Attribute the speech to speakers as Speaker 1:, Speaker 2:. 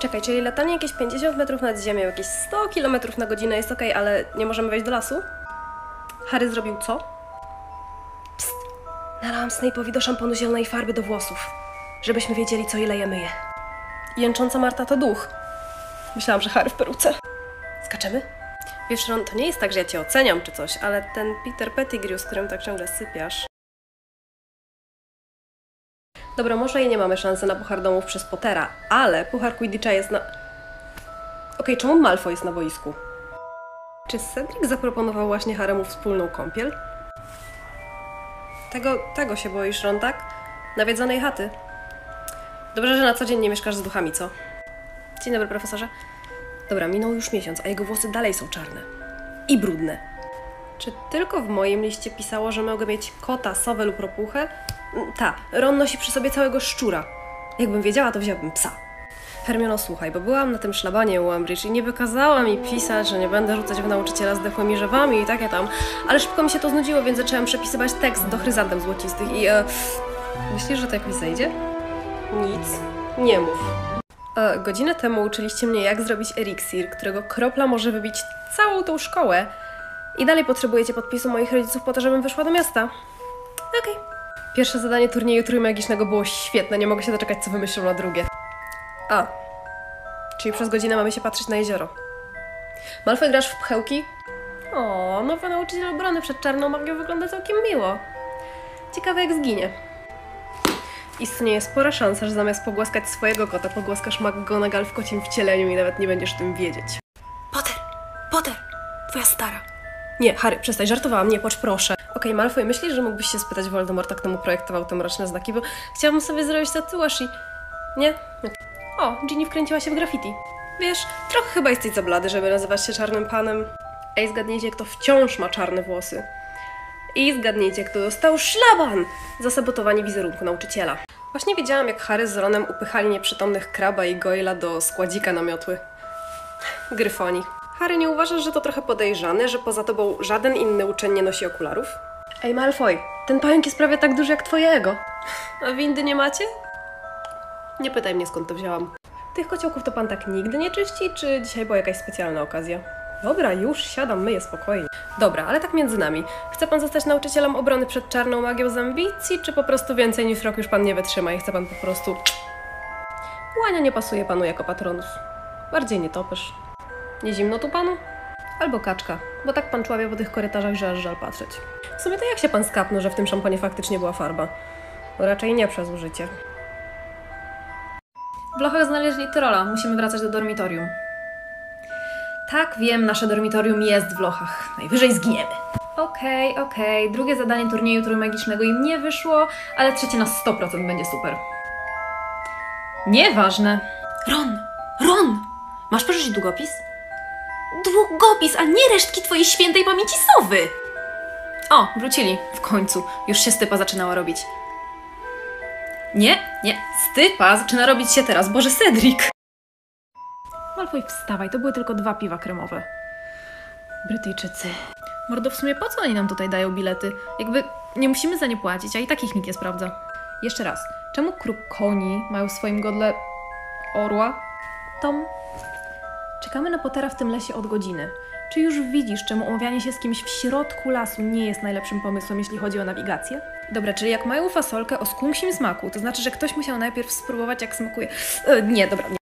Speaker 1: Czekaj, czyli latanie jakieś 50 metrów nad ziemią, jakieś 100 km na godzinę jest okej, ale nie możemy wejść do lasu? Harry zrobił co? Psst! Nalałam Snape'owi do szamponu zielonej farby do włosów, żebyśmy wiedzieli, co ile je myje. Jęcząca Marta to duch. Myślałam, że Harry w peruce. Skaczemy? Wiesz, Ron, to nie jest tak, że ja cię oceniam czy coś, ale ten Peter Pettigrew, z którym tak ciągle sypiasz... Dobra, może i nie mamy szansy na puchar domów przez Pottera, ale puchar Quidditcha jest na... Okej, czemu Malfoy jest na boisku? Czy Cedric zaproponował właśnie Harrymu wspólną kąpiel? Tego się boisz, Ron, tak? Nawiedzonej chaty. Dobrze, że na co dzień nie mieszkasz z duchami, co? Dzień dobry, profesorze. Dobra, minął już miesiąc, a jego włosy dalej są czarne. I brudne. Czy tylko w moim liście pisało, że mogę mieć kota, sowę lub ropuchę? Ta, Ron nosi przy sobie całego szczura. Jakbym wiedziała, to wzięłabym psa. Hermiono, słuchaj, bo byłam na tym szlabanie u Umbridge i niby kazała mi pisać, że nie będę rzucać w nauczyciela zdechłymi żabami i takie tam, ale szybko mi się to znudziło, więc zaczęłam przepisywać tekst do chryzantem złocistych i... Myślisz, że to jakoś zejdzie? Nic. Nie mów. Godzinę temu uczyliście mnie, jak zrobić eliksir, którego kropla może wybić całą tą szkołę. I dalej potrzebujecie podpisu moich rodziców po to, żebym wyszła do miasta. Okej. Pierwsze zadanie turnieju trójmagicznego było świetne, nie mogę się doczekać, co wymyślą na drugie. Czyli przez godzinę mamy się patrzeć na jezioro. Malfoy, grasz w pchełki? O, nowy nauczyciel obrony przed czarną magią wygląda całkiem miło. Ciekawe, jak zginie. Istnieje spora szansa, że zamiast pogłaskać swojego kota, pogłaskasz McGonagall w kocim wcieleniu i nawet nie będziesz o tym wiedzieć. Potter! Twoja stara. Nie, Harry, przestań, żartowałam, nie płacz, proszę. Okej, Malfoy, myślisz, że mógłbyś się spytać Voldemorta, kto mu projektował te mroczne znaki, bo chciałabym sobie zrobić tatuaż i... Nie? O, Ginny wkręciła się w graffiti. Wiesz, trochę chyba jesteś za blady, żeby nazywać się czarnym panem. Ej, zgadnijcie, kto wciąż ma czarne włosy. I zgadnijcie, kto dostał szlaban za sabotowanie wizerunku nauczyciela. Właśnie widziałam, jak Harry z Ronem upychali nieprzytomnych Crabba i Goyla do składzika na miotły. Gryfoni. Harry, nie uważasz, że to trochę podejrzane, że poza tobą żaden inny uczeń nie nosi okularów? Ej, Malfoy, ten pająk jest prawie tak duży jak twoje ego. A windy nie macie? Nie pytaj mnie, skąd to wzięłam. Tych kociołków to pan tak nigdy nie czyści, czy dzisiaj była jakaś specjalna okazja? Dobra, już siadam, myję spokojnie. Dobra, ale tak między nami. Chce pan zostać nauczycielem obrony przed czarną magią z ambicji, czy po prostu więcej niż rok już pan nie wytrzyma i chce pan po prostu... Łania nie pasuje panu jako patronus. Bardziej nietoperz. Nie zimno tu panu? Albo kaczka, bo tak pan czławia po tych korytarzach, że aż żal patrzeć. W sumie to jak się pan skapnął, że w tym szamponie faktycznie była farba? Bo raczej nie przez użycie.
Speaker 2: W lochach znaleźli trolla. Musimy wracać do dormitorium. Tak, wiem, nasze dormitorium jest w lochach. Najwyżej zginiemy. Okej. Drugie zadanie turnieju trójmagicznego im nie wyszło, ale trzecie na 100% będzie super. Nieważne. Ron! Masz pożyczyć długopis? Długopis, a nie resztki twojej świętej pamięci sowy! O, wrócili. W końcu. Już się stypa zaczynała robić. Nie. Stypa zaczyna robić się teraz. Boże, Cedric! Malfoy, wstawaj. To były tylko 2 piwa kremowe. Brytyjczycy. Mordo, w sumie po co oni nam tutaj dają bilety? Jakby nie musimy za nie płacić, a i tak ich nikt nie sprawdza. Jeszcze raz. Czemu kruk koni mają w swoim godle orła? Tom? Czekamy na Pottera w tym lesie od godziny. Czy już widzisz, czemu umawianie się z kimś w środku lasu nie jest najlepszym pomysłem, jeśli chodzi o nawigację? Dobra, czyli jak mają fasolkę o skunksim smaku, to znaczy, że ktoś musiał najpierw spróbować, jak smakuje... Nie, dobra, nie.